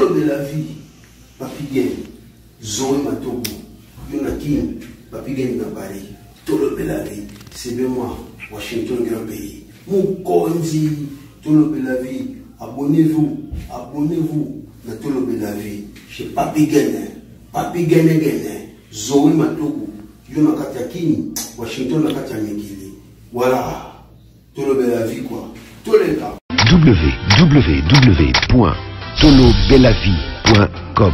Tolo de la vie, Papi Gen, Zoé Matogo, Yonakin, Papi Gen Nabari, Tolo de la vie, c'est bien moi, Washington Grand Pays. Mon Kondi, Tolo de la vie, abonnez-vous, na Tolo de la vie, chez Papi Gen, Zoé Matogo, Yonakatakini, Washington Nakatamikili. Voilà, Tolo de la vie quoi, tous les cas. www.tolobelavie.com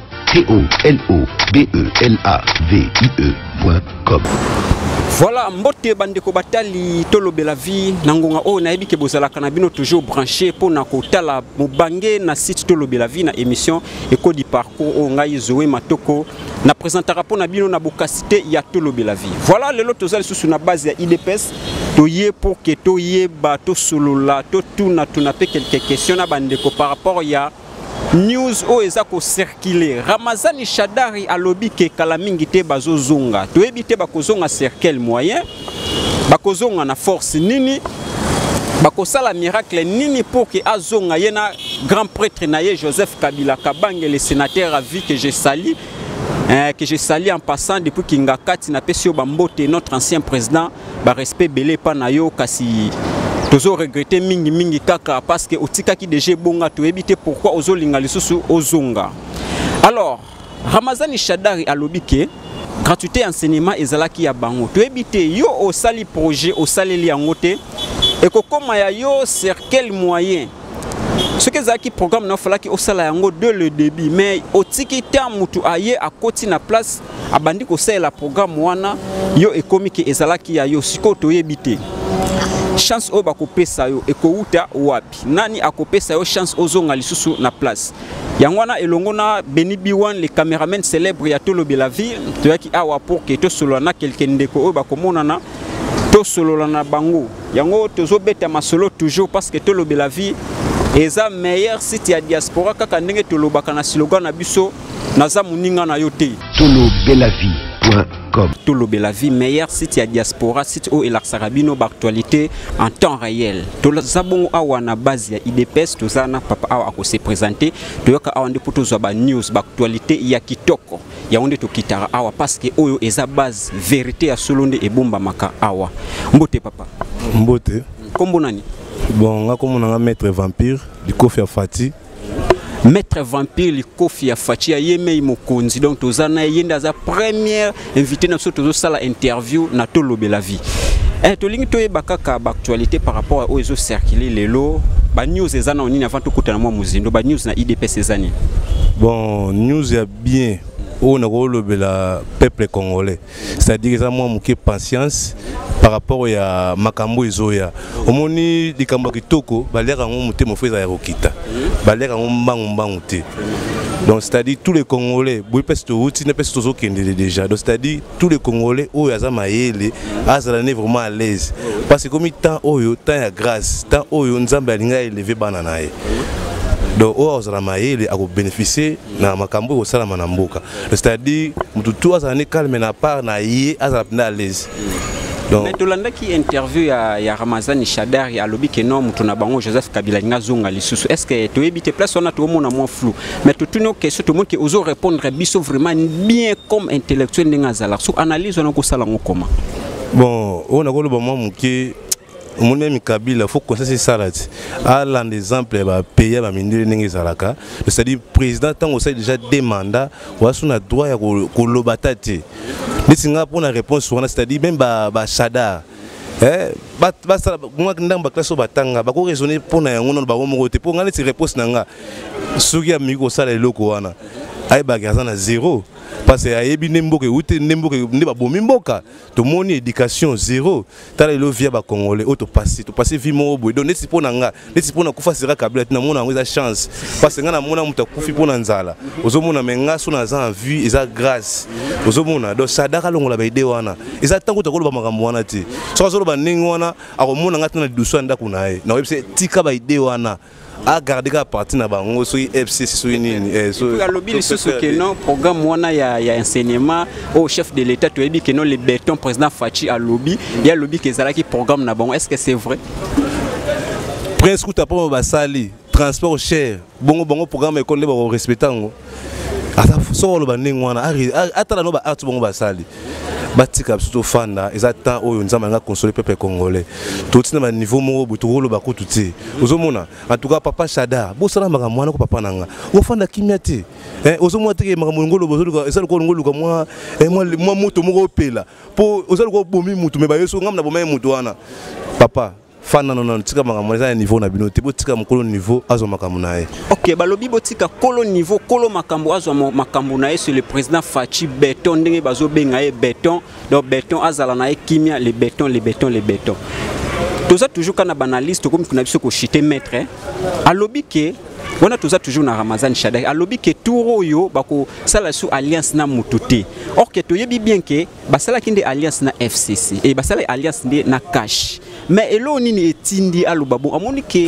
TOLOBELAVIE.com. Voilà, mbote bandeko batali Tolo Belavie nangonga o nayebi ke bozala kanabino toujours branché pour na kotala mobange na site Tolo Belavie na émission Eko di parcours o ngai Zoé Matoko na présentera pour na bino na bokasité ya Tolo Belavie. Voilà lelo tozali susu na base ya IDPS toye pour que toye ba to solola to tuna pe quelques questions na bandeko par rapport ya news o ezako circuler. Ramazani Shadari alobi ke kalamingi te bazozonga. Toyebi te bakozonga circle moyen. Bakozonga na force nini. Bakosala miracle nini pour que azonga yena grand prêtre naye Joseph Kabila Kabange le sénateur a vu que je sali en passant depuis Kingakati na pesio bambote notre ancien président ba respect belé pa na yo kasi tozo regretter mingi kaka parce que otika ki déjà bonga to éviter pourquoi ozo linga lisusu ozonga. Alors Ramazani Shadari alobike gratuité enseignement ezalaki ya bango to éviter yo au sali projet au saleli yangote et kokoma ya yo cercle moyen ce que zaki programme na falaki au sala yango de le début mais otiki ta mutu aye a koti na place abandi ko sala programme wana yo ekomiki ezalaki ya yo siko to yebite chance o bakopesa yo ekouta wapi nani akopesa yo chance ozonga lisusu na place yangwana elongo na Beni Biwan le caméraman célèbre ya Tolo Belavie toyaki awa pour que to solo na quelqu'un ndeko o bakomona na to solo na bango yango tozo beta masolo toujours parce que Tolo Belavie eza meilleur site ya diaspora kaka ndenge tolobaka na slogan na biso naza muninga na yo te tolobelavie.com. Tolo Belavie meilleur site ya diaspora site o elaksarabino actualité en temps réel. Tolazabongo awa na base ya IDPS tozana papa awa ako se présenter toyoka awa nde poto zo ba news ba actualité ya kitoko ya onde to kitara awa parce que oyo eza base vérité ya solonde ebomba maka awa mbote papa mbote kombo nani. Bon, nga comme on a Maître Vampire, du Kofi Afati. Maître Vampire, du Kofi Afati, yeme mokonzi. Donc, tozana yenda za première invité na soto sala interview na Tolo Belavie. Tolingi toye bakaka actualité par rapport à ozo circuler lelo. Ba news ezana onini avant to kutana mwa muzindo. Ba news na IDPS ezani. Bon, news ya bien. On a le peuple congolais. C'est-à-dire que ça moi manqué patience par rapport à makambo izoya. Omoni likambo kitoko balera ngo muté mo feza ya rokita. Balera ngo mbangu te. Donc c'est-à-dire tous les Congolais, boui peste route ne peste tozo kende déjà. Donc c'est-à-dire tous les Congolais o yaza mayele azalane vraiment à l'aise. Parce que comme temps oyo temps ya grâce, temps oyo nzambe alinga élevé banana ye. Donc on a bénéficié na makambo au salama na mboka. C'est-à-dire tout azane calme na part na yé azapna à l'aise. Donc mais tolanda ki interview ya Ramazani Shadari alobi ke non mutu na bango Joseph Kabila ngazonga lisusu. Est-ce que to ebite place on a tout monde moins flou. Mais tout une question tout monde qui ose répondre biso vraiment bien comme intellectuel ngazala. So analyse on a ko sala comment. Bon, on a ko lo ba moi muke mon même Kabila faut que ça c'est ça là à l'un des exemples va payer va miner n'engue zalaka c'est-à-dire président tant on sait déjà des mandats ou a son droit ya ko lobatati ni singa pour la réponse c'est-à-dire même ba Shada ba moi ndamba classe batanga ba ko raisonner pour na ngono ba ko mokote pour ngani ti réponse nanga soki ya miko sala eloko wana ay ba gaza na zéro parce que ayebi nemboke outé nemboke ne ba bomi mboka to moni éducation zéro tala lo via ba congolais auto passer vie mo boy donc neti pona nga neti pona kufa sera Kabila tina mona ngo chance parce que nga na mona muta kufi pona nzala ozomona menga so na za vue eza grâce ozomona donc sadaka longola ba ide wana eza tango to koloba makambo wana ti so zo ba ningi wana akomona nga tuna duso ndako na ye na webse tika ba ide wana a garder la partie na bango so FC so nini so la lobby ce que non programme wana ya enseignement au chef de l'état to ebi que non le béton président Fachi a lobby il y a lobby que zala qui programme na bango est-ce que c'est vrai Prince Kuta po basali transport cher bongo programme école le ba respecter ngo ata solo ba ningwana ata la no ba atu bongo ba sali batika surtout fanda ezata oyo nzamba nga consoler peuple congolais tout na niveau mo butulu ba kututi ozomona en tout cas papa Shada bo sala maka mwana ko papa nanga o fanda kimiati ozomona teke maka ngolo bozoluka ezali ko ngolo ka moi moi moto moko pela po ozali ko bomi mutu me ba yeso ngamna bomi mutu wana papa fana non tika makamona niveau na bino te botika mokolo niveau azo makamona ye. OK, balobi botika kolo niveau kolo makambo azo makambo na ye sur le président Fachi Béton ndenge bazo benga ye Béton donc Béton azala na ye kimia les béton. Toza toujours kana banaliste comme kuna biso ko chiter maître alobi ke on a toujours na Ramazan Shadari alobi ke touro yo bako sala sous alliance na mututé or que to yebi bien ke basala kinde alliance na FCC et basala alliance na cash mais elo nini etindi alobabo amoni ke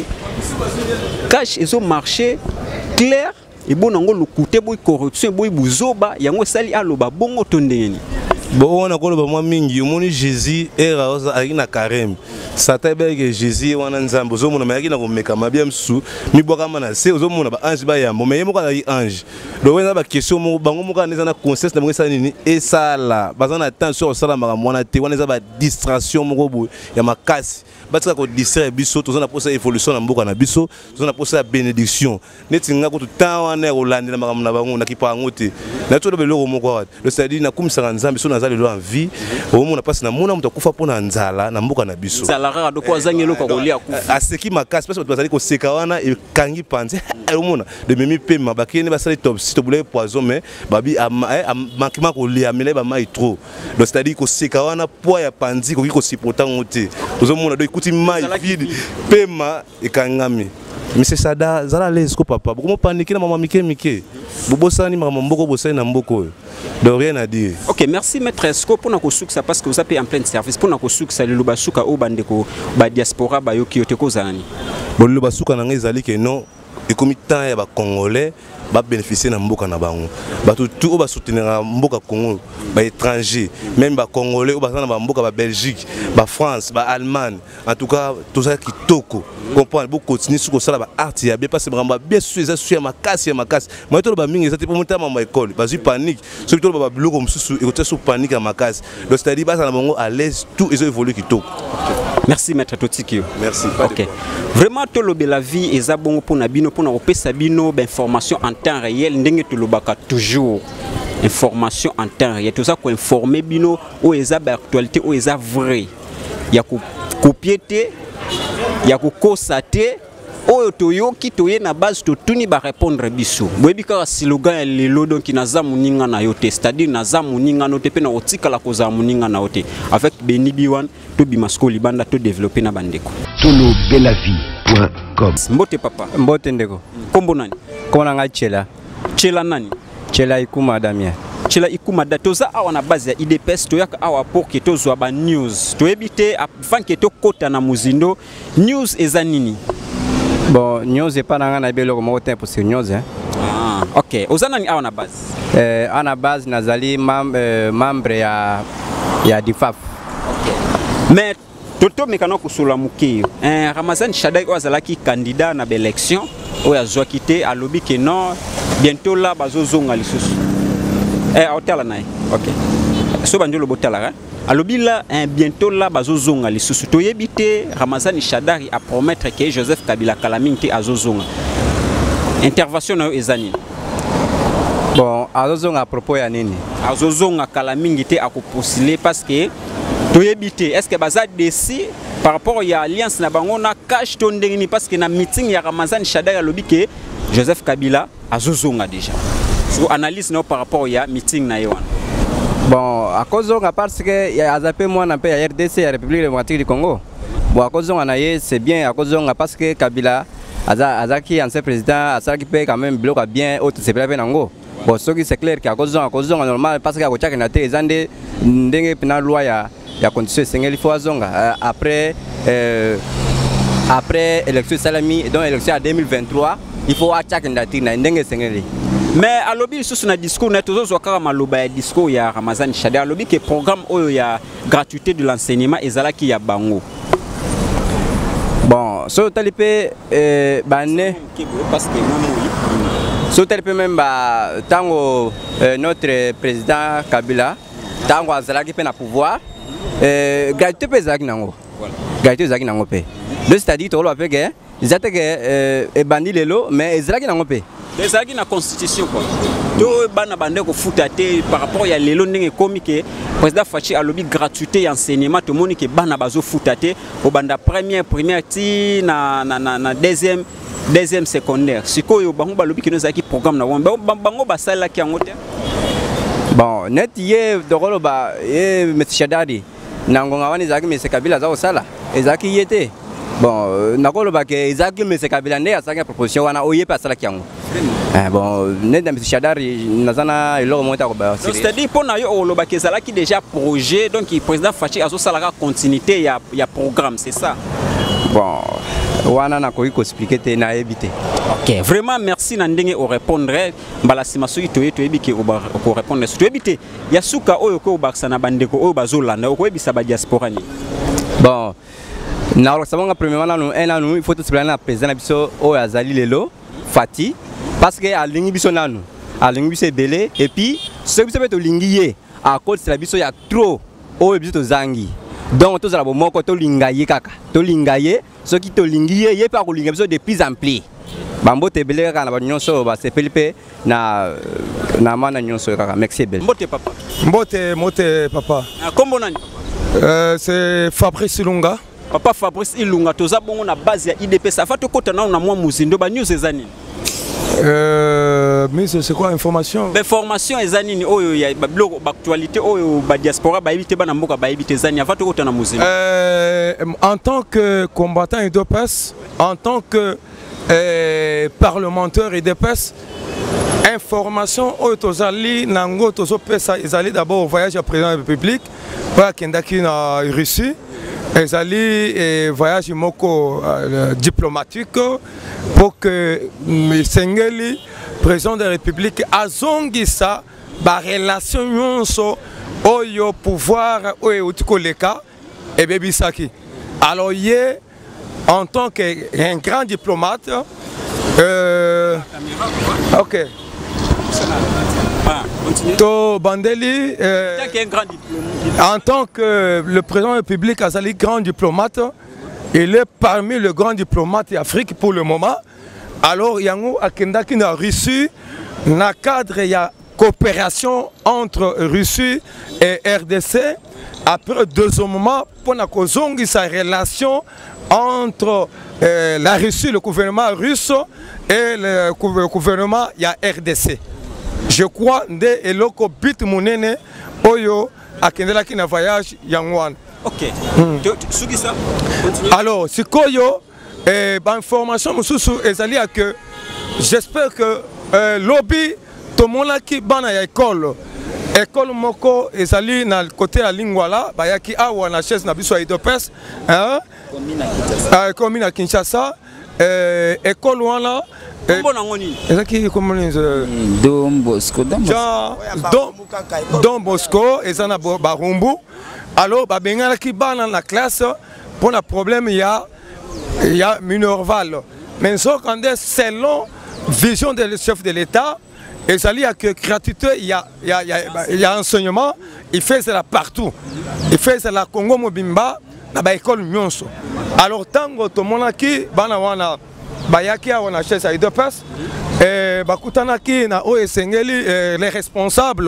cash ezo marché clair et bon ngo lukute boy corruption boy buzoba yango sali aloba bongo tondeni. Bon, on a quoi le moment mingi, on dit Jésus era osa aina carême. Satebe que Jésus wana nzambo zo mona mayaki na ko meka mabia msu mi boka mana se zo mona ba ange ba yambo mais yemo ka ange. Do wena ba question mo bango mo ka neza na conscience na mo sa nini et ça là bazana attention sala maka mona te wana za ba distraction mo ko ya makasi. Batika ko distraire biso to na posa évolution na mboka na biso to na posa bénédiction. Neti nga ko temps wana ko landela maka na bango na kipa ngote. Na to do beloko mo ko le c'est-à-dire na kumisa nzambe so na zali lo en vie au monde passe na mona muta kufa pona nzala na mboka na biso. Nzala do ko zangelo ko kolia kufa. Aseki makasi parce que bazali ko seka wana e kangi panze au monde de memi pema bakene basali top si to boule poison mais babi manquement ko lia mele ba mai trop. Donc c'est-à-dire ko seka wana poa ya panzi ko supporter ngote. Ozo mona do ikuti mai vide pema e kangami. Monsieur Sada zala les ko papa beaucoup paniquer na maman mike bobosani maman mboko bosani na mboko de rien à dire. OK, merci maître Esco pour na ko suksa parce que vous avez en plein service pour na ko suksa le basuka o bandeko ba diaspora ba yo kiyote ko zani bon le basuka na ngezali ke non et comme temps ya ba congolais ba bénéficier na mboka na bango bato tout o ba soutenir mboka Congo ba étranger même ba congolais o ba na ba mboka ba Belgique ba France ba Allemagne en tout cas tout ça qui toko comprendre beaucoup continuer sur ça ba art ya bien passer vraiment bien sûr makasi moi to ba mingi ça te pour monter ma école ba zu panique surtout ba biloko msusu et côté sous panique à makasi donc c'est-à-dire ba ça na bango à l'aise tout ils ont évolué qui toko. Merci maître Totikio. Merci. OK. Vraiment tolobe la vie eza bongo pona bino pona opesa bino information en temps réel ndenge tolobaka toujours information en temps réel tout ça ko informer bino o eza ba actualité o eza vrai ya ko copier te ya ko constater oyo toyoki toye na base to tuni ba répondre biso boyebi ka slogan lelo donc naza muninga na yote c'est-à-dire naza muninga no te pe na otika la koza muninga na yote avec Beni Biwan to bimasko libanda to développer na bandeko tolobelavie.com. Mbote papa mbote ndeko kombo nani kona nga chela nani chela ikuma damia chela ikuma da toza awa na base ya IDPS to yaka awa pour que tozwa ba news to ebite avant que to kota na muzindo news eza nini. Bon, news est pas dans la belle pour ce news. Ah, OK. Ozana ni awana base. Ana base nazali membre ya DIFAF. OK. Mais toto mekano kusula mukiyo. Ramazan Shadari ozalaki candidat na élection oya zwa kité alobi que non bientôt là bazozonga lisusu. Hôtel na. OK. So banjolo botala alobi là bientôt là bazozonga lisusu toyebite Ramazan Shadari a promettre que Joseph Kabila Kalaminti azozonga intervention na ezani bon azozonga à propos ya nini azozonga Kalaminti a postuler parce que toyebite est-ce que baza déci par rapport ya alliance na bango na cash to ndengini parce que na meeting ya Ramazan Shadari alobi que Joseph Kabila azozonga déjà so analyse na par rapport ya meeting na yoana. Bon, à cause de parce que il y a zappé moi na pays RDC, la République démocratique du Congo. Bon, à cause de c'est bien à cause de parce que Kabila Azaki ancien président Azaki paye quand même bloc bien autre c'est pas Nango. Bon, ce qui c'est clair qu'à cause de normal parce que à côté na té zande ndenge pena loi ya condition sengeli fo azonga après élection salami donc élection en 2023 il faut attaquer ndati na ndenge sengeli. Mais alobi sous na discours na tozo kaka maloba ya discours ya Ramazan Shadari alobi que programme oyo ya gratuité de l'enseignement ezalaki ya bango. Bon, bon so talipe bané parce que so talipe même tango notre président Kabila tango azalaki pe na pouvoir gratuité pe zaki nango gratuité zaki nango pe donc c'est-à-dire to lo apeke zate ke bandi lelo mais ezalaki nango pe ezalaki na constitution quoi to bana bande ko futate par rapport ya lelo ndenge komi ke président Fachi alobi gratuité ya enseignement to moni ke bana bazo futate au banda première ti na deuxième secondaire sikoyo bango balobi ke no zaki programme na bango basala ki yango te bon net ye dokolo ba ye monsieur Shadari nangonga wani zaki monsieur Kabila za osala ezaki yete bon nakolo ba ke ezaki monsieur Kabila ne asaka proposition wana oye pa sala ki yango bon net na monsieur Shadari nazana eloko monta ko ba c'est-à-dire pour na yo oloba ke zala ki déjà projet donc le président Fachi azo sala continuité ya programme c'est ça bon wana na ko expliquer te na éviter. OK, vraiment merci na ndenge o répondre mbala sima soki toyebi ke o répondre to éviter ya suka oyo ko baksa na bandeko oyo bazolanda o ko ebisa ba diaspora ni. Bon na lo sabanga premièrement nanu il faut te plaindre na président na biso oyo azali lelo Fati parce que alingi biso nanu alingi biso belé et puis ce biso beto lingi ye à cause de la biso ya trop oyo biso to zangi. Donc tous la bomoko to lingaye kaka to lingaye ce qui to lingiye ye pa ko linga biso de plus en plus bambo te belé kaka na ba nyonso ba se pelipe na mana nyonso kaka merci bel mbote papa mbote papa kombo nani c'est Fabrice Ilunga papa Fabrice Ilunga toza bongo na base ya IDP ça fa to kota na mwa muzindo ba news ezanini mais c'est quoi information? Information ezanini oyo ya blog actualité oyo ba diaspora ba éviter ba na mboka ba éviter zani avant to na muzini. En tant que combattant UDPS, en tant que parlementaire UDPS, information oyo tozali nango tozo pesa ezali d'abord au voyage au président de la République pa kendaki na Russie. Ezali voyage moko diplomatique pour que Sengeli président de la République azongisa ba relation nyonso oyo pouvoir oyo utikoleka et bebisaki. Alors hier en tant qu'un grand diplomate OK. To Bandeli en tant que le président de la République Azali grand diplomate, il est parmi les grands diplomates d'Afrique pour le moment. Alors yango akendaki na Russie na cadre ya coopération entre Russie et RDC après deux moments pour na kozongi sa relation entre la Russie, le gouvernement russe et le gouvernement ya RDC. Je crois que eloko bit munene oyo akendelaki na voyage yangwan. OK. Suki ça. Alors, sikoyo information mususu ezali que j'espère que lobby tomonaki bana ya école moko ezali na côté ya Lingwala bayaki awa na chaise na biso ya UDPS hein commune à Kinshasa école wana Don Bosco ezana barumbu alors babengala ki bana na classe pour un problème il y a Minerval mais quand selon vision du chef de l'État et ça lia que gratuité il y a enseignement il fait cela partout il fait cela Congo Mobimba na ba école nyonso alors tango to monaki bana wana bayaki awana chaise à UDPS et bakutanaki na OSengeli les responsables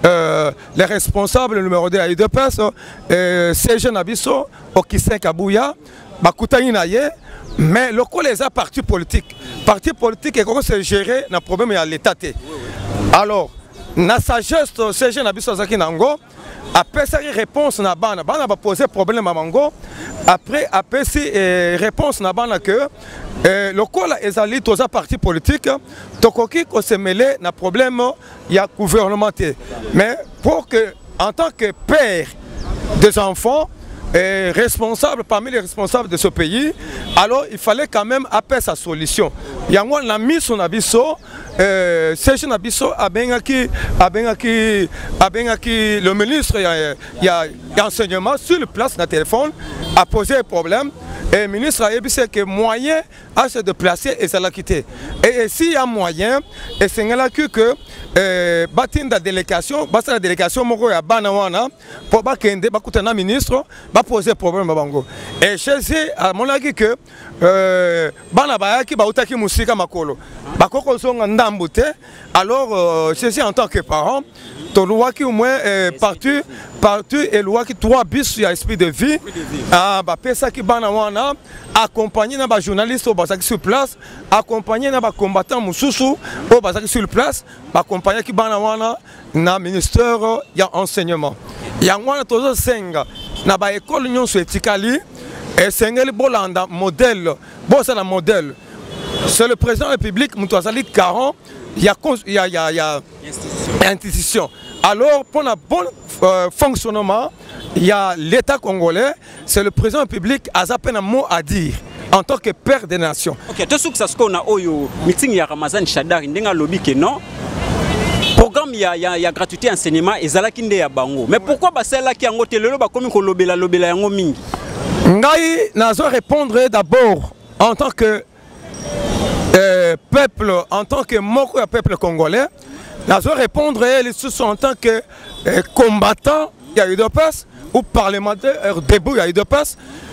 numéro 2 à UDPS CG Nabiso Okise Kabuya bakutani na ye mais le coup les partis politiques et comment se gérer na problème à l'état. Alors na sagesse CG Nabiso Zaki Nango après ça réponse na bana va poser problème à Mango après si réponse na bana que le col ezali tous les partis politiques tokoki ko se mêler na problème il y a gouvernemental mais pour que en tant que père des enfants responsable parmi les responsables de ce pays alors il fallait quand même appeler sa solution yango na miso na biso Serge Nabiso abengaki le ministre il y a enseignement sur le place na téléphone a posé un problème Et le ministre a dit que moyen à se déplacer et ça l'a quitté. Et s'il y a moyen, et c'est là que la délégation, la délégation à Banawana, pour que le ministre va poser problème. Et je sais, à mon avis, que Banabaya qui va utaki musika makolo. Bakoko sont en Ndambute. Alors, je sais en tant que parent, tu dois au moins partout et loi qui 3 bis sur l'esprit de vie. Pesa qui Banawana, accompagné les journalistes au Bazaki sur place, accompagné les combattants Moussoussou au Bazaki sur place, accompagné qui Banawana, na ministère il y a enseignement. Il y a un tozo senga na ba école union sur Etikali et sengeli bolanda modèle bossa la modèle. C'est le président de la République Moutouazali 40, il y a institution. Alors pour le bon fonctionnement, il y a l'État congolais, c'est le président de la République a à peine un mot à dire en tant que père des nations. OK, tout ce que on a au meeting ya Ramazan Shadar ndenga lobby que non. Programme il y a gratuité enseignement et zalaki nde ya bango. Mais pourquoi ba celle là qui en hotelelo ba komi ko lobela yango mingi? Ngai nazo répondre d'abord en tant que peuple, en tant que moko peuple congolais, nazo répondre en tant que combattant, il y a eu de passe ou parlementaire debout, il y a eu de passe.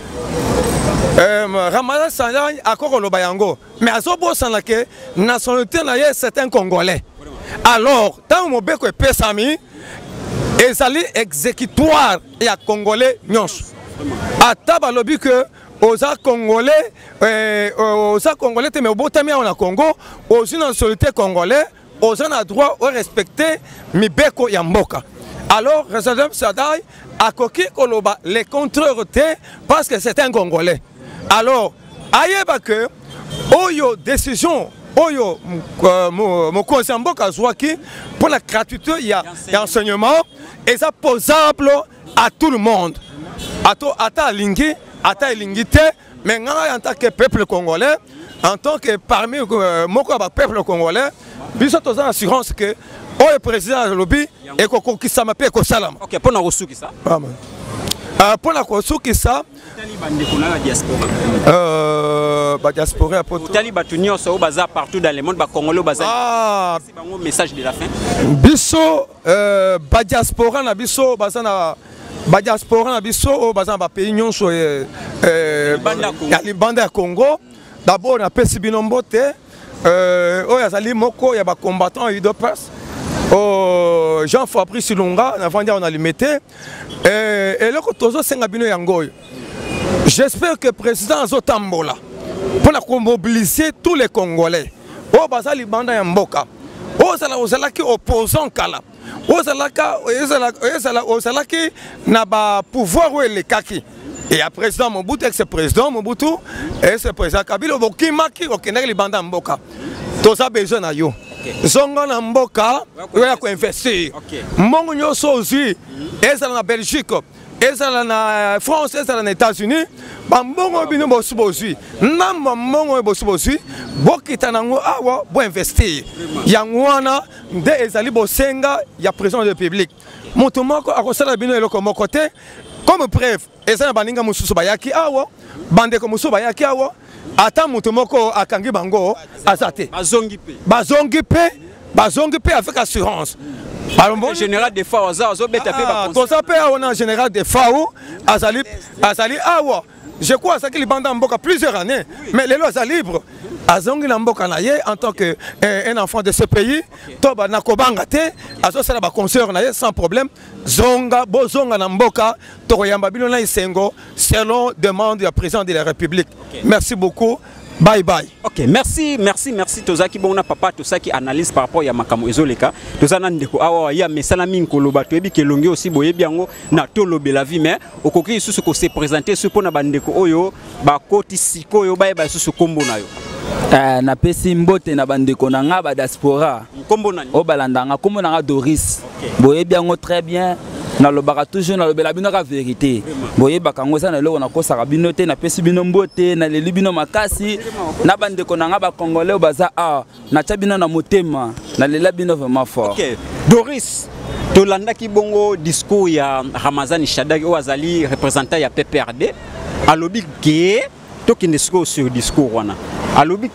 Ramadan Sanjay a encore le bayango, mais à Zobo Sanake, nationalité c'est un Congolais. Alors, tant que je suis pesami, ils allaient exécutoire et à Congolais nyons. À Tabalobi que aux Congolais, mais au Botami on a Congo, aux nationalités congolais, aux a droit de respecter Mibeko Yamboka. Alors, Résident Sadai a coquille Koloba les contreurs parce que c'est un Congolais. Alors, aïeba que Oyo décision Oyo mon conseil Mboka Zouaki pour la gratuité il y a enseignement et ça posable à tout le monde. Ata lingi, ata lingité, mais en tant que peuple congolais, en tant que parmi mon peuple congolais, nous avons l'assurance que le président de lobby et que ça m'appelle Salam. OK, pour nous qui ça. Pour la Kosuki ça. Diaspora pour partout dans le monde congolais bazar. C'est un message de la fin. Biso diaspora na biso bazana diaspora na biso bazana pays nyonso ya libanda ya Congo. D'abord na pesi binombote oyazali moko ya ba combattant de presse. Jean-Fabrice Lunga on a limité et le kotozo senga bino yangoy. J'espère que le président Zotambola pour mobiliser tous les Congolais. Oh bazali banda ya mboka. Ozala ki opposant kala. Ozala ki na ba pouvoir ou le kaki. Et à président Mobutu avec ce président Mobutu et ce président Kabila bokimaki okenaki libanda mboka. Toza besoin na yo. Zonga na mboka ya ko investir. Mbongo nyoso ozwi ezala na Belgique. Ezala na France, ezala na États-Unis, bambongo bino bosubozui. Namba mbongo bosubozui, bokita nango awa bo investir. Yango wana nde ezali bosenga ya président de la République. Moto moko akosala bino eloko moko te. Comme preuve, ezala baninga mususu bayaki awa, bandeko mususu bayaki awa, ata moto moko akangi bango azate. Bazongi pe avec assurance. Le général de FAO, on a un général de FAO, Azali Awa. Je crois que les bandes en plusieurs années, mais les lois sont libres. Azongi Lamboka naye en tant qu'un enfant de ce pays, Toba Nakobangate, Azosala concert naye sans problème. Zonga, Bozonga Namboka, Toroyamba Bilona Isengo, selon demande du président de la République. Merci beaucoup. Bye bye. OK, merci Tozaki bona papa Tozaki analyse par rapport ya makamo ezoleka. Tozana ndeko awa ya mesala minkolo bato ebi kelongi aussi boyebi yango na tolobe la vie mais okoki susu ko se présenter sur pona bandeko oyo ba koti sikoyo ba susu kombo na yo. Na pesi mbote na bandeko na nga ba diaspora. Kombo nani? O balandanga kombo na nga Doris. Boyebi yango très bien. Na lobaka toujours na lobela bino ka vérité. Boye bakango ça na lelo na kosa bino te na pesi bino mbote na leli bino makasi na bandeko na nga ba congolais baza na tabino na motema na lela bino vraiment fort. OK. Doris Tolanda ki bongo discours ya Ramazan Shadari o azali représentant ya PPRD alobi ke tokende siko sur discours wana alobi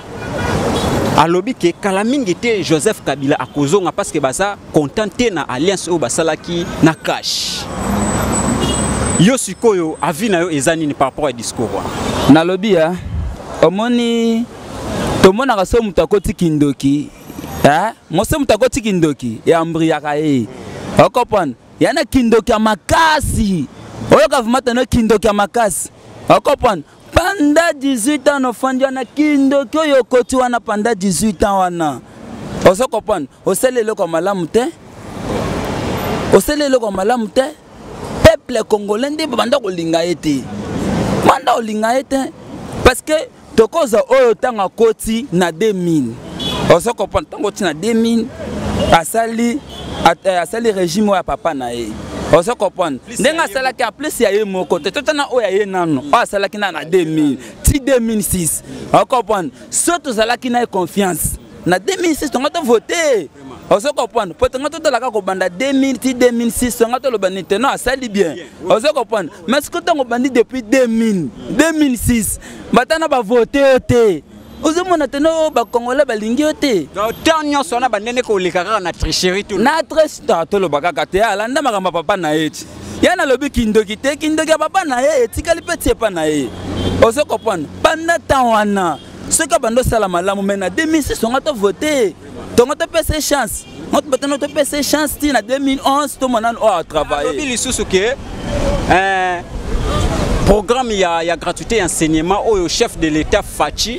ke kala mingi te Joseph Kabila akozonga parce que baza contenté na alliance o basalaki na cash yo sikoyo avi na yo ezani ni par rapport à discours wana nalobi ya omoni tomona ka so mutakoti kindoki mose mutakoti kindoki ya mbriaka ye okopon yana kindoki ya makasi oyo kavumata no kindoki ya makasi okopon panda 18 ans ofandi wana kindoki oyo koti wana panda 18 ans wana oso kopon oselele ko malamu te oselele ko malamu te peuple congolais ndi banda kolinga ete banda olinga ete parce que tokoza oyo tanga koti na 2000 oso kopon tango ti na 2000 asali régime ya papa na ye oso kopon ndenga salaki en plus ya ye moko te totana oya ye nano asalaki na 2000 ti 2006 okopon soto zalaki na confiance na 2006 tonga to voter oso kopon potonga to la ko banda 2000 ti 2006 tonga to lo bani te no asali bien oso kopon mais ko tongo bandi depuis 2006 batana ba voter te ozomona teno ba congolais balingi ote tant nyonso na banene ko lekaka na tricherie tout na tricherie to lo bakaka te alanda makamba papa na eti yana lobi kindoki te kindoki ya papa na ye etikali peti pa na ye ozo kopana banda tawana soka bando sala malamu mena 2006 on a voté donc on a chance notre batano te pese chance ti na 2011 to manan o a travailler lobi lisusu ke programme ya gratuité enseignement au chef de l'état Fachi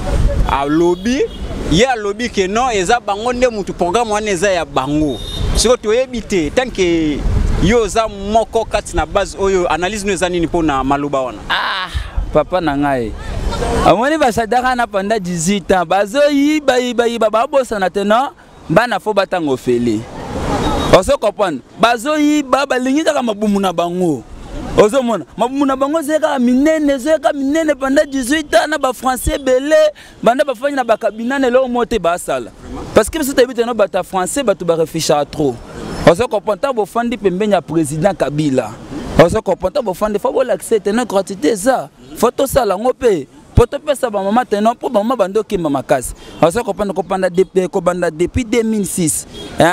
a lobby ya lobby que non eza bango nde mutu programme wana eza ya bango siko to ebité tant que yo za moko kati na base oyo analyse no eza nini pona maloba wana papa na ngai amoni basadaka na panda 18 ans bazo yiba babosa na teno bana fo batango fele oso kopana bazo yiba balingi kaka mabumu na bango ozo mona mabumu na bango zeka minene panda 18 ans na ba français belé banda bafanya na bakabina ne lo moté basala parce que c'est habité no bata français batu ba réfléchir trop ozo kopana ta bo fandi pembenya président Kabila ozo kopana ta bo fandi fa bo l'accepter na gratuité ça photo sala ngope poto pesa ba mama teno po ba mama bando kimba makasi ozo kopana depuis 2006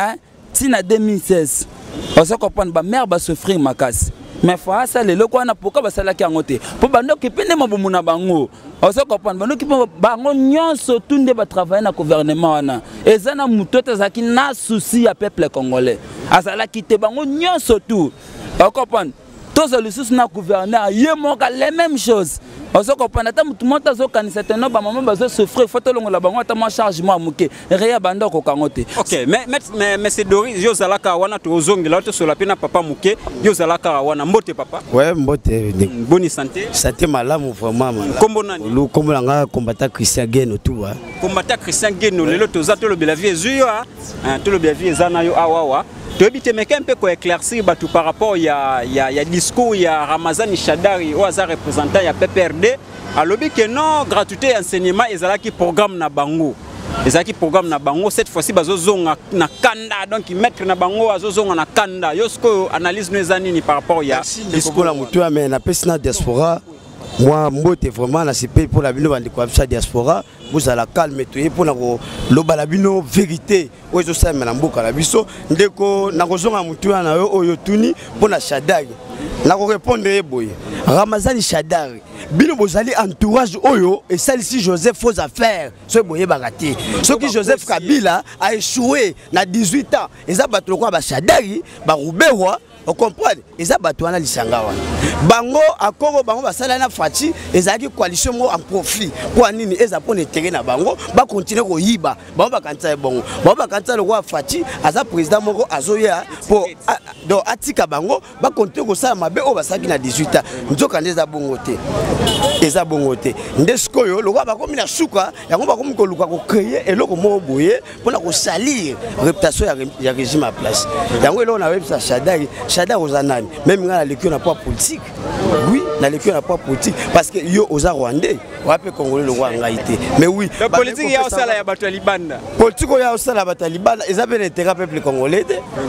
tina 2016 ozo kopana ba mère ba souffrir makasi mais fa ça le loko na poka ba sala ki angote po bando kipende mabumu na bango ozo kopana bando kipende bango nyonso tunde ba travailler na gouvernement wana ezana mutoto zaki na souci ya peuple congolais azala kite bango nyonso tout okopana tous les sous na gouverneur yé moka les mêmes choses ozo kopana ta mutu monta zo kanisa teno ba maman bazo souffrir photo longo la bango ta ma charge moi muke reya bando ko kangote OK mais c'est Doris yo zalaka wana to ozongela to sola pena papa muke yo zalaka wana mbote papa ouais mbote bonne santé santé malamu vraiment kombo nani lu kombo langa combattant Christian Geno tout va combattant Christian Geno lelo to za to lo bela vie zuyo to lo bela vie zana yo awawa to ebite meka un peu ko éclaircir batu par rapport ya discours ya Ramazani Shadari ou aza représentant ya PPRD alobi que non gratuité enseignement ezalaki programme na bango ezalaki programme na bango cette fois-ci bazozonga na kanda donc mettre na bango azozonga na kanda yosko analyse no ezani ni par rapport ya discours la mutu mais na pesina diaspora moi mbote vraiment na CP pour la bino bandi kwa diaspora vous à la calme to pour na ko loba la bino vérité ozo sa na mboka la biso ndeko na kozonga mutu na yo oyo tuni pour na Shadari na ko répondre boye Ramazani Shadari bino bozali entourage oyo et celle-ci Joseph faux affaires ce boye bagati ce qui Joseph Kabila a échoué na 18 ans eza bato kwa ba Shadari ba Ruberwa on comprend eza bato wana lisanga wana bango akoro bango basala na Fachi ezaki coalition mo en profit kwa nini eza pone terrain na bango ba continuer ko yiba bango bakantsa bongo bango bakantsa le roi Fachi aza président moko azoya pour donc atika bango ba continuer ko sala mabe o basaki na 18 ans nzoka ndeza bongo te eza bongo te ndesko yo le roi ba komi na suka yango ba komi ko luka ko créer eloko mo boye pour na ko salir réputation ya régime à place yango elo na websa Shadari Ozanani même na l'équipe n'a pas politique oui na l'équipe n'a pas politique parce que yo oza rwandais ou après congolais le roi ngaité mais oui la politique ya osala ya bato libanda politique ya osala bato libanda ils avaient l'intérêt peuple congolais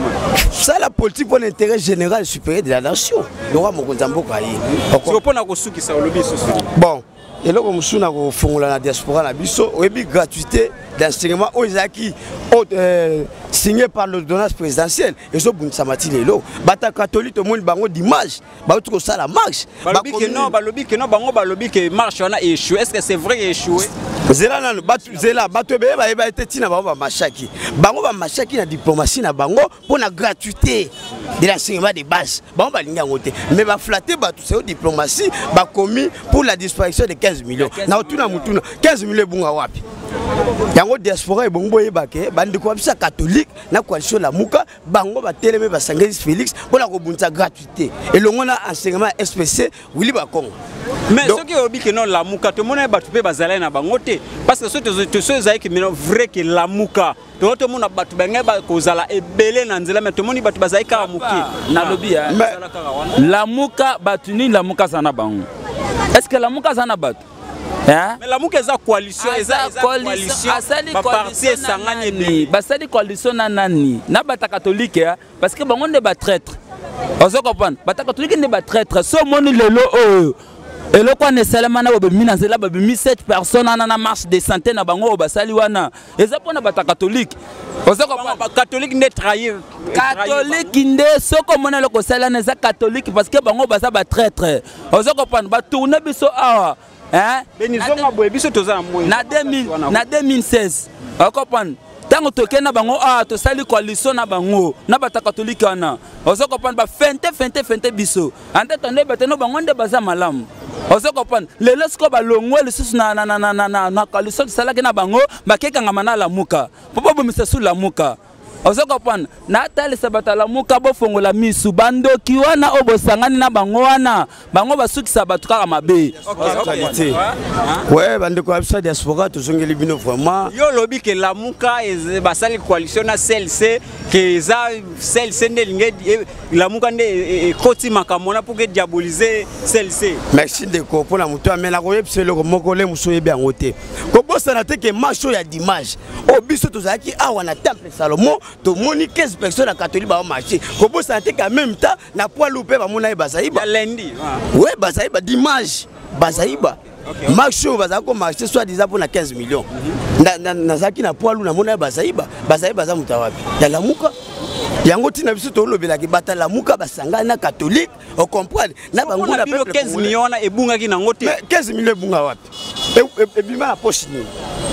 ça la politique pour l'intérêt général supérieur de la nation le roi mokonza mboka yi c'est pour na ko suki sa olobi susu bon eloko mosusu na kofongola na diaspora na biso oyebi gratuité d'enseignement oyo ezalaki signé par l'ordonnance présidentielle ezobundisa mati lelo bata catholique tomoni bango dimanche bauti kosala marche balobi que non bango balobi que marche wana échoué. Est-ce que c'est vrai échoué? zela nanu zela bato ebeye bayeba ete ntina bango bamashaki na diplomatie na bango mpo na gratuité de l'enseignement de base bango balingi yango te mais baflatte bato seo diplomatie bakomi pour la disparition de 15 millions na otuna mutuna 15 millions ebunga wapi yango diaspora ebongo boyeba ke bandeko babisa catholique na coalition Lamuka bango bateleme basangeli Félix mpona kobundisa gratuité elongo na enseignement SPC Willy Bakongo. Mais ce qui est obi que non Lamuka tout le monde batu pe bazala na bango te parce que ceux ezali que vrai que Lamuka tout le monde batu benga ba kozala ebele na nzela mais tout le monde batu bazali ka muki na lobi Lamuka batu ni Lamuka sana bango. Est-ce que Lamuka sana batu? Mais Lamuka eza coalition parti sangani ni basali coalition na nani na bata catholique parce que bango ne ba traître. Ozo comprendre bata catholique ne ba traître so moni lelo oh et le quoi ne seulement na bobi na zela bobi 7 personnes na marche de santé na bango basali wana eza pona bata catholique. Ozo comprendre catholique ne trahir catholique inde soko mona le ko sala na za catholique parce que bango basa ba traître. Ozo comprendre ba tourner biso awa hein na 2016 okopana tango toke na bango to sali coalition na bango na bata catholique wana ozo kopana ba fente biso ante tonde bateno bango nde baza malamu ozo kopana lelo siko ba longwe lisusu na coalition salaki na bango bakeka ngama na Lamuka popo bomisa su Lamuka ozo kopana na tali sabata Lamuka bo fongola misu bandoki wana obosangani na bango wana bango basukisa batu kaka mabe qualité ouais bandeko abisa diaspora tozongeli bino vraiment yo lobi que Lamuka basali coalition na CLC que za CLC ndelinge Lamuka nde koti makamona pour que diaboliser CLC. Merci ndeko pona muto amena ko yebise loko moko le muso yebi angote ko bosana te que marche ya dimanche obiso tozaki awa na temple Salomon to moni 15 personnes à catholique ba marché ko bosana te qu'en même temps na poids loupé ba mona bazaïba lundi ouais bazaïba dimanche bazaïba marché baza ko marché soit disant pour na 15 millions na zaki na poids lou na mona bazaïba za mutawapi ya Lamuka yango tina biso to lobela ki bata Lamuka basanga na catholique on comprend na bango na 15 millions na ebunga ki nango te 15 millions ebunga wapi et bima na poche ni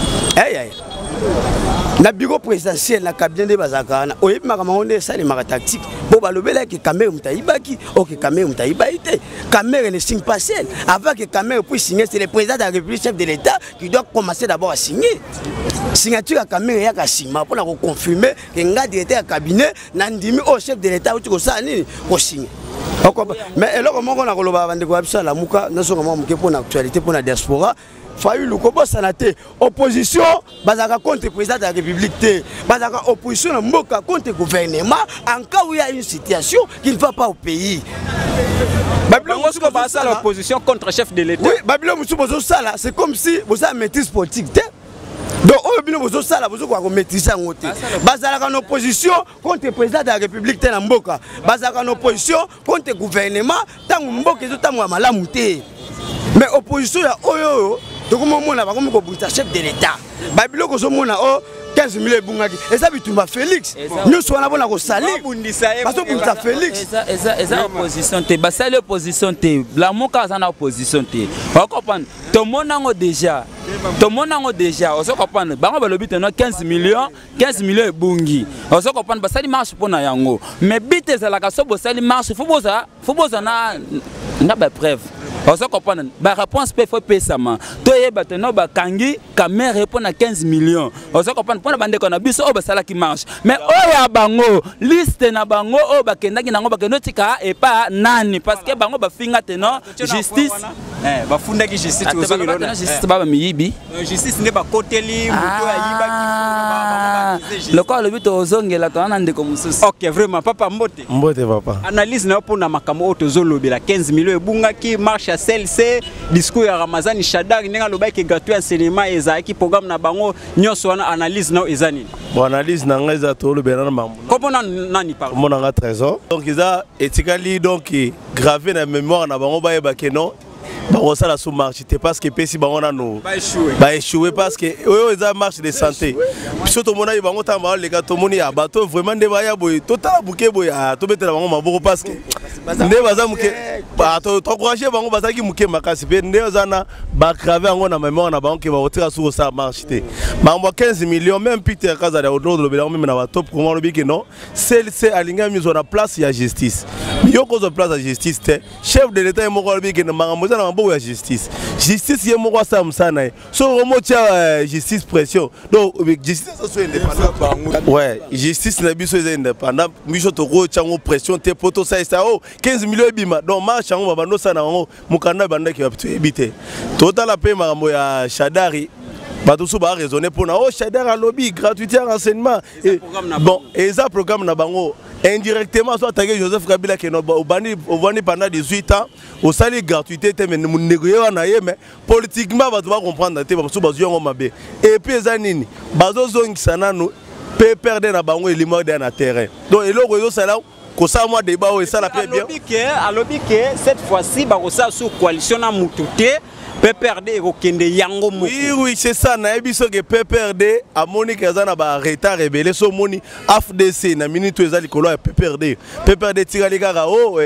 na bureau présidentiel na cabinet de bazakana oyebi makambo nde sali maka tactique bo balobela ki caméra mutaibaki OK caméra mutaibaite caméra ne signe pas seul avant que caméra puisse signer c'est le président de la République chef de l'État qui doit commencer d'abord à signer signature à caméra ya ka signer pour la confirmer que nga directeur cabinet na ndimi au chef de l'État uti ko sa nini ko signer. Mais eloko moko na koloba bandeko abisa Lamuka na songa moke pour na actualité pour na diaspora failli le combat sanaté opposition bazaka contre président de la République té bazaka opposition na mboka contre gouvernement en cas où il y a une situation qui ne va pas au pays. Babylone musuko basa l'opposition contre chef de l'État. Oui, Babylone musuko bozo sala c'est comme si vous avez maîtrise politique té. Donc oyo bino bozo sala bozo ko maîtriser en côté. Bazaka en opposition contre président de la République té na mboka. Bazaka en opposition contre gouvernement tant mboka ezo tamwa malamu té. Mais opposition ya oyo donc mona ba comme ko chef de l'État babilo ko so mona o 15 millions bungaki eza bitumba Félix nous sona bona ko sali parce que bundisa Félix eza opposition te basali opposition te Lamuka za na opposition te on comprend to monango déjà on se comprend bango balobi te no 15 millions ebungi on se comprend basali marche pona yango mais bite za la kaso bosali marche faut boza na ba preuve. On se comprend. La réponse peut faire paiement. Toi, tu as kangi caméra répond à 15 millions. On se comprend. Pour la bande qu'on a biso au basala qui marche. Mais oh ya bango liste na bango oh bakenda ki nango bakeno tika et pas nani parce que bango ba finga teno justice. Ba funda ki justice ozo ngona. Justice baba miyibi. Justice ne ba koteli muto ya yiba ki. Le quoi le but ozongela to na ndeko mususu. OK vraiment papa mbote. Mbote papa. Analyse na pour na makambo otozo lobela 15 millions ebunga ki marche CLC discours ya Ramazani Shadak ninga lobaki gratuit enseignement ezaki programme na bango nyonso wana analyse na ezani bon analyse na ngeza to lobela na mambo comment nani parle mon trésor donc ils a etikali donc gravé na mémoire na bango ba yeba keno ça la sous-marché parce que pesi bango na no ba échouer parce que eux ils ont marche de santé surtout mon aïe bango tamba les gars tout moni ya bato vraiment de baya boy total bouquet boy a to betela bango maboko parce que nde baza muke ba to encourager bango bazaki muke makasi pe nde ozana ba graver bango na mémoire na bango ke ba otira sur ça marche té bango 15 millions même Peter Kaza de autour de même na ba top comment le biki non c'est alinga mise en place ya justice yo cause place ya justice té chef de l'état mo ko le biki na bango na mbo ya justice ye mo ko sa msana so romo tia justice pression donc justice ça soit indépendant ouais justice na biso est indépendant biso to ko tia pression té poto ça 15 millions bima donc marche ngo babando sana ngo mukanda banda ki bato ebité total la paix marambo ya Shadari bato so ba raisonner pour na oh Shadari a lobby gratuité renseignement bon et ça programme na bango indirectement soit attaqué Joseph Kabila qui no bani pendant 18 ans au salaire gratuité te mais nous négocier na ye mais politiquement bato ba comprendre te bato bazo ngo mabe et puis ça nini bazo zongisa nanu peut perdre na bango elimo dans terrain donc eloko yo sala ko ça moi débat et ça la paix bien alors que cette fois-ci ba ko ça sous coalition na mututé PPRD au kende yango moko. Oui c'est ça na ebiso que PPRD a Monique azana ba retard rebelle so moni AFDC na minute ezali kolo ya PPRD tira les gars oh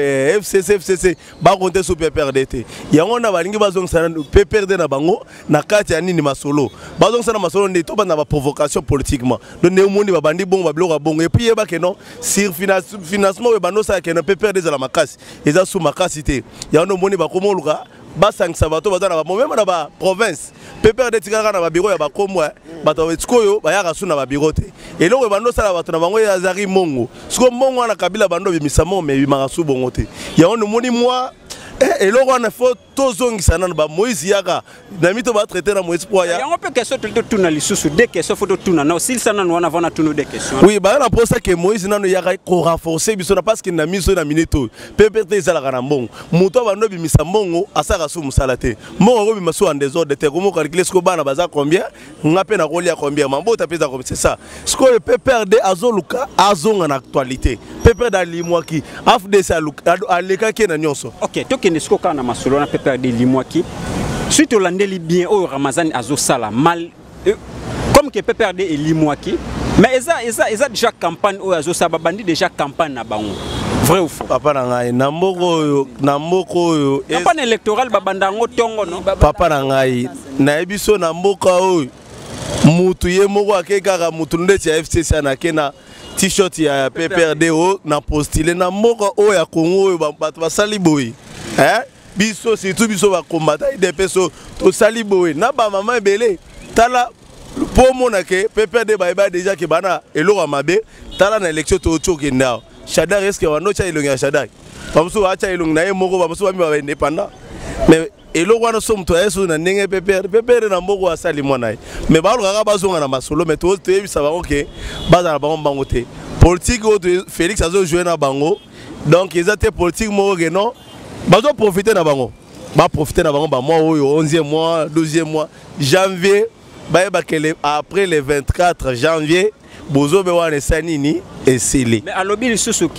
FCC ba compter sur PPRD te yango na balingi bazong sana PPRD na bango na kati ya nini masolo bazong sana masolo ne to ba na ba provocation politiquement donc ne moni ba bandi bon ba bloka bon et puis yeba que non sur financement we bano sa que no PPRD za la makasi eza sous makasi te yango moni ba komo luka basang sabato bazana ba même na ba province PPRD tikaka na ba bureau ya ba komwa bato etikoyo ba yaka suna ba bureau te et loko bando sala bato na bango ya Zari Mongo siko Mongo na Kabila bando bimisamo mais bimaka su bongo te ya on moni moi et loko na faut tozongisa na ba Moïse yaka na mito ba traiter na Moïse pour ya on peut question tout tuna lisusu des questions faut tuna na s'il sana no avant na tuna des questions oui ba na pour ça que Moïse na no yaka ko renforcer biso na parce que na miso na minito PPRD sala kana mbongo muto bando bimisa mbongo asaka su musala te mbongo bimaso en désordre te comment calculer ce que bana baza combien ngape na kolia combien mambo tapeza comme c'est ça ce que le PPRD azoluka azonga na actualité PPRD alimwaki AFDC aleka ke na nyonso OK tokende sko kana masolo na PPRD limwaki suite olandeli bien au Ramazani azo sala mal comme que PPRD et limwaki mais eza déjà campagne au azo sababandi déjà campagne na bango vrai ou faux papa na ngai na mboko oyo campagne électorale babanda ngo tongo no papa na ngai na ebiso na mboka oyo mutu ye moko akekaka mutu ndeti ya FCC na kena t-shirt ya PPRD o na postile na mboka oyo ya Congo oyo bato basali boyi biso surtout biso ba combattre des peso to sali boyi na ba mama ebele tala po mona ke PPRD ba déjà ke bana eloko mabe tala na élection to choke ndao Shadari est-ce que wano cha ilongi ya Shadari bamusu acha ilongi na ye moko bamusu bami ba indépendant mais eloko wana so mto yesu na ndenge PPRD na mboko asali mwana mais ba lokaka bazonga na masolo mais to yebisa bango ke baza na bango te politique o Félix azo jouer na bango donc ils étaient politique moko ke non bazo profiter na bango ba profiter na bango ba mois oyo 11e mois 12e mois janvier ba après le 24 janvier bozo be wana sanini esili mais alobi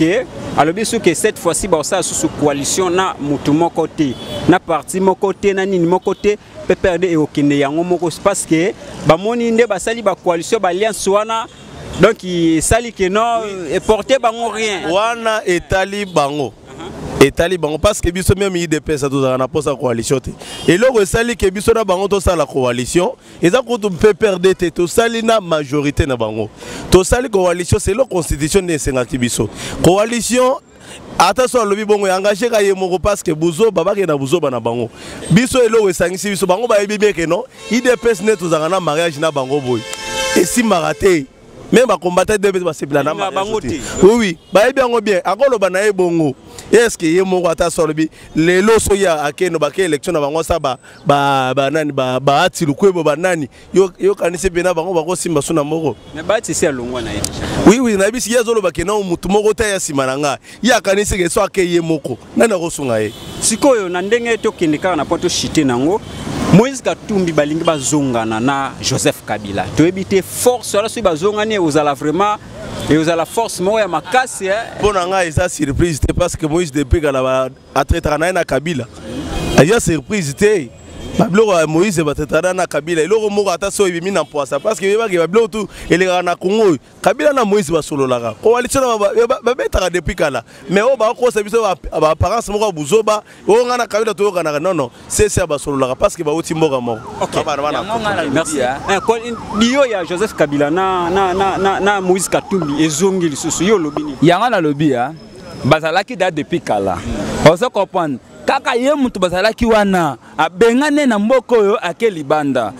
susuke cette fois-ci ba ça sous coalition na mutu moko te na parti moko te na nini moko te PPRD e okende yango moko parce que ba moni nde ba sali ba coalition ba alliance wana donc il sali que non et porter bango rien wana etali bango etali bango parce que biso même IDP ça tous na posa coalition te et loko sali que biso na bango to sala coalition eza ko to PPRD te to sali na majorité na bango to sali coalition c'est la constitution de sengaki biso coalition attention lobi bongo engagé ka ye moko parce que buzo babake na buzo bana bango biso eloko esangisi biso bango ba yebi bien que non IDP ne to zanga na mariage na bango boy et si maraté même ba combattre de ba sepla na bango oui ba yebi yango bien akolo bana ye bongo est-ce que ye moko ata solobi lelo so ya akeno ba ke élection na bango sa ba nani ba ati lukwebo ba nani yo kanise bena bango ba ko simba suna moko mais ba ati se alongwa na ye oui na bisi ya zolo ba ke na mutu moko ta ya simananga ya kanise ke so akeye moko nana ko sunga ye sikoyo na ndenge to kindika na poto shite nango Moïse Katumbi balingi bazongana na Joseph Kabila to ebite force wala so bazongani ozala vraiment et ozala force mo ya makasi pona nga eza surprise parce que Moïse depuis kala ba atraitana na Kabila aja surprise te Bablo Moïse batetana na Kabila eloko moko ata so ibimi na poasa parce que yeba ke bablo tout eleka na Congo Kabila na Moïse basololaka coalition ba betaka depuis kala mais o ba ko sa biso ba parents moko buzoba o ngana Kabila to kana non c'est basololaka parce que ba oti mboka moko merci dio ya Joseph Kabila na Moïse Katumbi ezongi lisusu yo lobini yanga na lobi ya bazalaki da depuis kala on se comprend kaka ye mutu bazalaki wana abengane na mboko yo ake libanda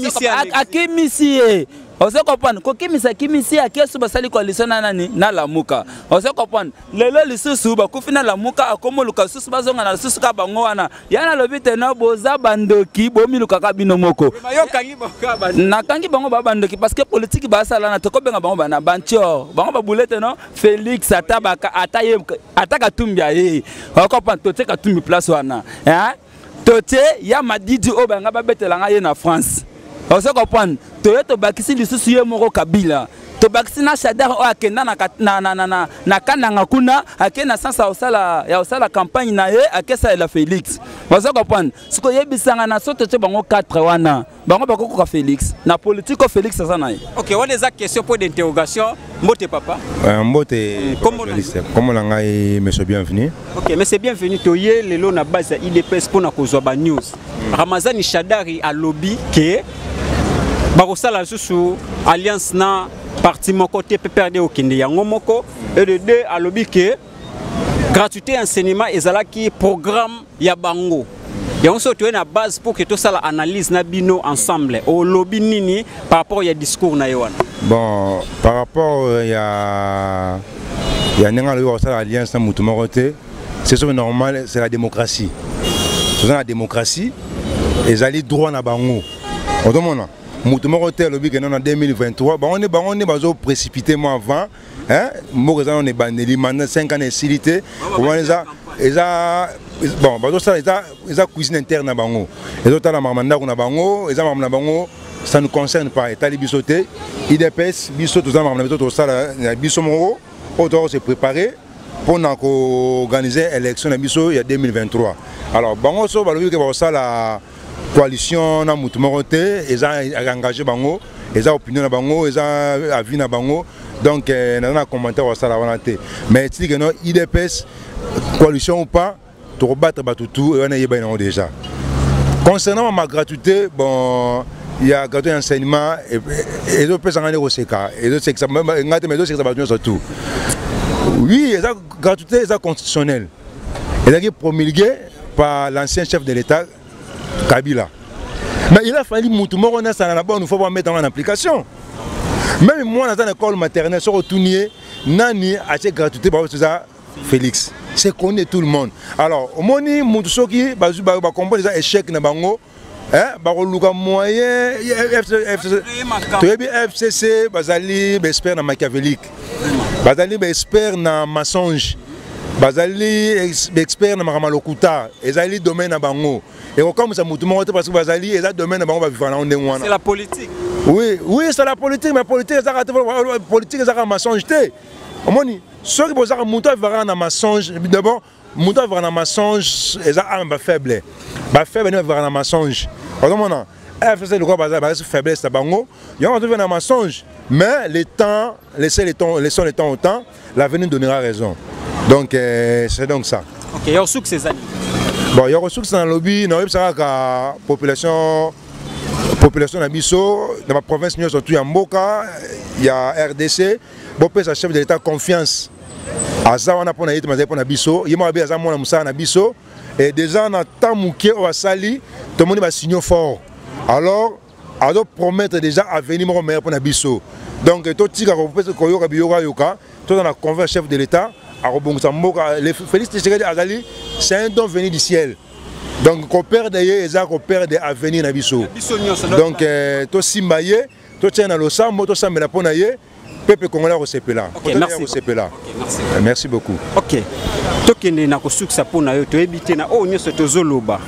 akimisi ose comprendre ko kimisi akesu basali coalition na nani na lamuka ose comprendre lelo lisusu bakufi na lamuka akomoluka lisusu bazonga na lisusu ka bango wana yana lobite na boza bandoki bomiluka ka bino moko nakangi bango bandoki parce que politique basala na toko benga bango bana bancho bango babulete no Félix atabaka ataka tumbia ye comprendre to teka tumbi place wana tote ya madidi o banga babetela nga ye na France on se comprend to bakisi lisusu ye moko Kabila to bakisi na Shadar o akenda na kananga kuna akena sansa osala campagne na ye akesa la Félix on se comprend siko yebisanga na soto te bango 4 wana bango bakoko ka Félix na politique o Félix ça na ye. OK, on les a question point d'interrogation mbote papa mbote comment la ngai monsieur bienvenue. OK, mais c'est bienvenu to ye lelo na base ya IDPS pour na kozwa ba news Ramazani Shadari a lobby que Barosala sous alliance na parti mon côté PPRD au Kinde yango moko et de deux à lobby que gratuité enseignement ezalaki programme ya bango ya on sorte na base pour que tout ça la analyse na bino ensemble au lobby nini par rapport ya discours na yoana. Bon par rapport ya nenga le Barosala alliance na mutu moko te c'est normal, c'est la démocratie. C'est la démocratie ezali droit na bango otomona Moutouma Hotel au Big en 2023, on est bazo précipité moi avant, hein, moi on est bandé, maintenant 5 ans de silité, bon bazo ça ils a cuisine interne à bango, les autres la marmanda on a bango, ils a marmanda bango, ça nous concerne pas, état bisoté, IDPS biso tout ça marmanda tout ça la biso moro, autant se préparer pour organiser l'élection de biso il y a 2023. Alors bango so balobi que ça la coalition na mutu moko te eza engagé bango eza opinion na bango eza avis na bango donc na commentaire wasala wana te mais tu dis que non IDPS coalition ou pas to rebattre batutu et on est bien déjà concernant ma gratuité bon il y a gratuité enseignement et d'autres personnes en au CK et d'autres c'est que ça ngate mais d'autres c'est que ça surtout oui eza gratuité eza constitutionnel et là qui promulgué par l'ancien chef de l'État Kabila. Mais il a fallu que ça nous faut mettre en application. Même moi dans l'école maternelle sur retourner nani a été gratuité par ça Félix. C'est connu tout le monde. Alors au moni mutu soki ba comprendre déjà échec na bango hein ba luka moyen FCC bazali expert na machiavélique. Bazali expert na mensonge. Bazali expert na makamalokuta ezali domaine na bango et comme ça mutu moko parce que bazali eza domaine na bango ba vivre na ndenge wana c'est la politique oui c'est la politique mais politique eza mensonge te omoni soki bozaka mutu vivra na mensonge d'abord mutu vivra na mensonge eza ba faible ne vivra na mensonge autrement FCC le quoi bazali faiblesse na bango yo on vivre na mensonge mais le temps laissons le temps au temps l'avenir donnera raison. Donc c'est donc ça. OK, il y a aussi que ces années. Bon, il y a aussi que dans le lobby, dans la population Nabiso, dans ma province, nous sommes tous en Mboka, il y a RDC, bon, ça chef de l'État confiance. À ça, on a pour Nabiso, il y a des gens qui ont Nabiso, et déjà, on a tant mouké au Sali, tout le monde va signer fort. Alors, on doit promettre déjà à venir au meilleur pour Nabiso. Donc, tout le monde tout dans la confiance chef de l'État. Félix Tshisekedi Azali, c'est un don venu du ciel. Donc, on perd d'ailleurs, on perd d'avenir na biso. Donc, to simbaye, to tiens à l'osam, to samela ponaye, peuple congolais recépé là. Merci beaucoup. OK. To kende na kosuksa pona yo to ebité na o nyoso to zoloba.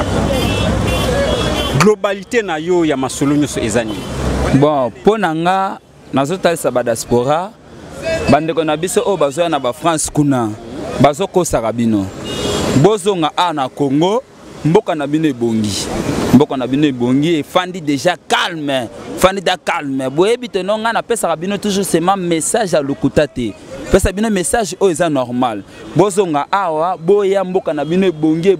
Globalité na yo ya masolo nyoso ezani. Bon, ponanga nazotalisa ba diaspora bandeko na biso o bazoya na ba France kuna bazoko sarabino bozonga a na Congo mboka na bino ebongi. Mboka na bino ebongi et fandi déjà calme. Fandi da calme. Boyebi te non nga na pesa bino toujours c'est ma message à lokuta te. Pesa bino message o eza normal. Bozonga awa boya mboka na bino ebongi.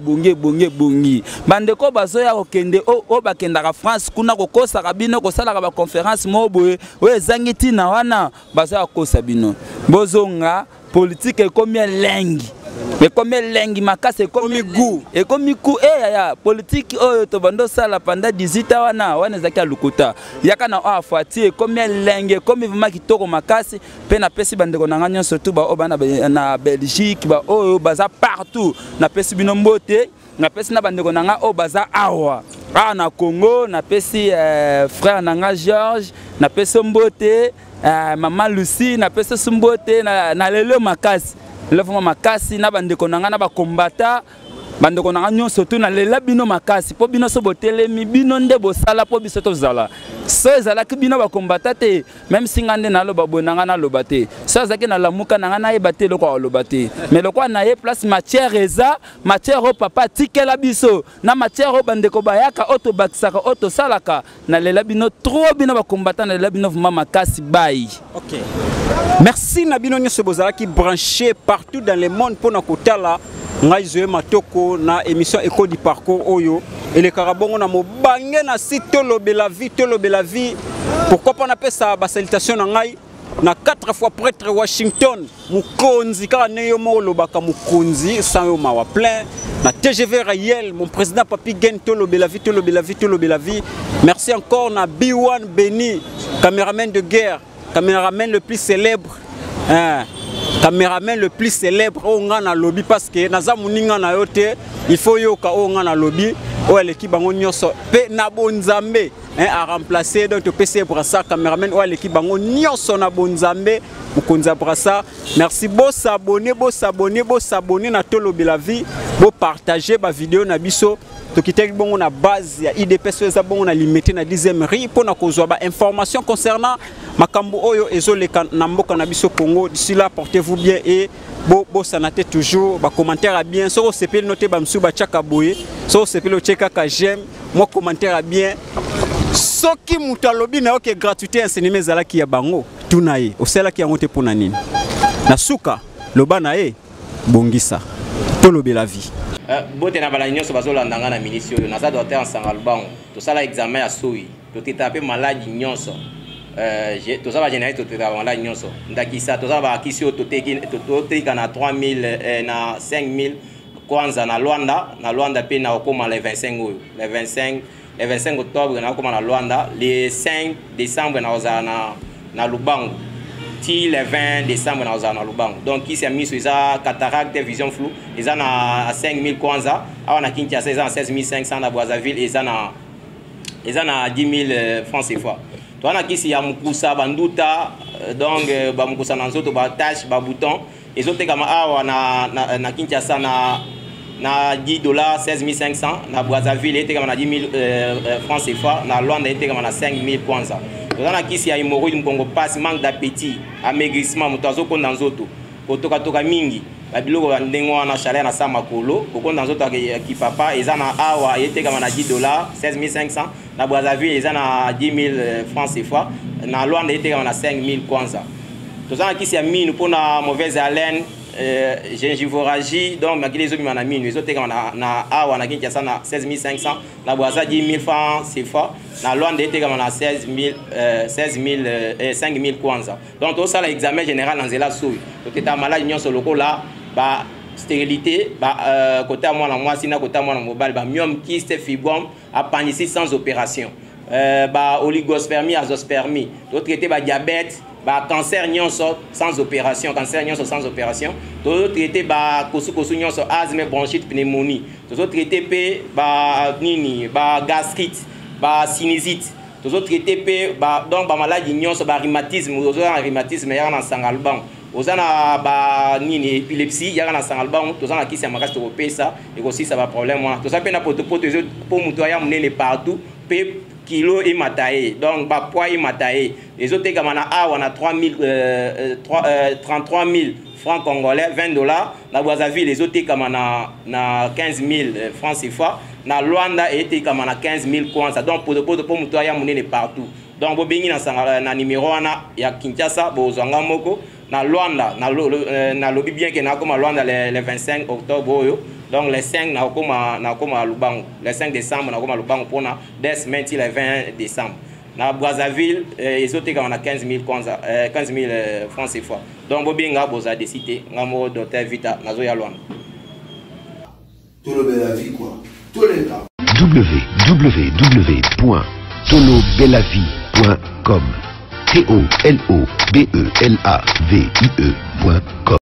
Bandeko bazoya okende o bakendaka France kuna kokosa bino kosala ba conférence mo boye o ezangi tina wana bazoya kosa bino. Bozonga politique ekomi lengi. Mais comme lengi makase ekomi gu. Ekomi ku ya politique oyo to bando sala pendant 18 wana zaki lukuta. Yaka na afati ekomi lengi ekomi vraiment kitoko makasi pe na pesi bandeko na nganya surtout ba obana na Belgique ba oyo baza partout na pesi bino mbote na pesi na bandeko na nga o baza awa. Na Congo na pesi frère nanga George na pesi mbote maman Lucie na pesi mbote na lelo makasi. Le fond makasi na bandeko nanga na ba combattant bandeko nanga nyonso to na lela bino makasi po bino so botelemi bino nde bosala po biso to zala so ezala ki bino ba combattant te même si ngande na loba bonanga na loba te so azaki na lamuka nanga na yebate loko loba te mais loko na ye place matière eza matière o papa tikela biso na matière o bandeko bayaka auto bakisaka auto salaka na lela bino trop bino ba combattant na lela bino vraiment makasi bai. OK. Merci Nabino Nyonso bozala qui branché partout dans le monde pour nakotala ngai Zoé Matoko na émission Écho du parcours oyo et le karabongo na mobange na site Tolobela vie pourquoi pas on appelle ça ba salutation na ngai na 4 fois prêtre Washington mukonzi ka neyo mo lobaka mukonzi sans yo mawa plein na TGV Rayel mon président Papi Gen Tolobela vie merci encore na B1 Beni caméraman de guerre caméraman le plus célèbre caméraman le plus célèbre au ngana lobby parce que naza muninga na yote il faut yoka au ngana lobby o l'équipe bango nyonso pe na bonzambe a remplacer donc PC Brassa caméraman o l'équipe bango nyonso na bonzambe mukonza Brassa merci bo s'abonner na Tolobela vie bo partager ba vidéo na biso to kiteki bongo na base ya IDPS eza bongo na limité na 10e rue pour na kozwa ba information concernant makambo oyo ezoleka na mboka na biso Congo. D'ici là portez-vous bien et bo sanate toujours ba commentaire à bien so sepeli noter ba msuba chaka boye so sepeli cheka ka j'aime moi commentaire à bien soki mutu alobi na yoke gratuité enseignement ezalaki ya bango tuna ye oselaki yango te pona nini na suka loba na ye bongisa Tolobela vie. Bote na bala nyonso bazolanda nga na ministre oyo naza docteur en Sangalbango tosala examen ya soi totetape maladi nyonso tosala général toteta maladi nyonso ndakisa tosala ba kisi oyo toteka na 3000 na 5000 kwanza na Luanda pe na okoma le 25 oyo le 25 octobre na okoma na Luanda le 5 décembre na ozala na Lubango ti le 20 décembre na ozala na Lubango donc kisi ya miso eza cataracte vision floue eza na 5000 kwanza awa na Kinshasa eza na 16500 na Brazzaville eza na 10000 francs CFA to na kisi ya mukusa banduta donc ba mukusa na nzoto ba tache ba bouton ezotekama awa na Kinshasa na $10 16500 na Brazzaville etekama na 10000 francs CFA na Luanda etekama na 5000 kwanza. Dans la kisi ya hémorroïde mkongo passe manque d'appétit amaigrissement mutazo konda nzoto kotoka mingi babiloko bandengo wana chaleur na sama kolo kokonda nzoto ki papa eza na awa etekama na $10 16500 na Brazzaville eza na 10000 francs CFA na Luanda etekama na 5000 kwanza. Tozana kisi ya mine pona mauvaise haleine gingivorragie donc makili ezobima na mine ezotekama na awa na Kinshasa na 16500 na Brazza 10000 francs CFA na Luanda etekama na 5000 kwanza donc tosala examen général na nzela soi toketa maladi nyonso lokola ba stérilité ba côté mwana mwasi na côté mwana mobile ba myome kyste fibrome appendicite sans opération ba oligospermie azospermie to traiter ba diabète ba cancer nyonso sans opération to traiter ba kosu nyonso asthme bronchite pneumonie to traiter pe ba nini ba gastrite ba sinusite to traiter pe ba donc ba maladie nyonso ba rhumatisme rhumatisme ya na Sangalbango ozana ba nini épilepsie ya na Sangalbango tozana kisi ya makasi to pesa et aussi ça va problème wana to ça pe na poto pour muto ya munene partout pe kilo et matae donc ba poids et matae les autres gamana awa na 33000 francs congolais $20 na Brazzaville les autres gamana na 15000 francs CFA na Luanda était comme à 15 000 kwanza. Donc pour mutoya monene partout. Donc bobengi na numéro wana ya Kinshasa bozanga moko na Luanda na lobi bien que na comme Luanda le 25 octobre oyo. Donc les 5 na comme Lubango. Le 5 décembre na comme Lubango pour na des semaines le 20 décembre. Na Brazzaville ils ont été comme à 15 000 kwanza 15 000 francs CFA. Donc bobenga boza décider ngamo docteur Vita na zo ya Luanda. Tolobelavie quoi. Tous les gars. www.tolobelavie.com. TOLOBELAVIE.com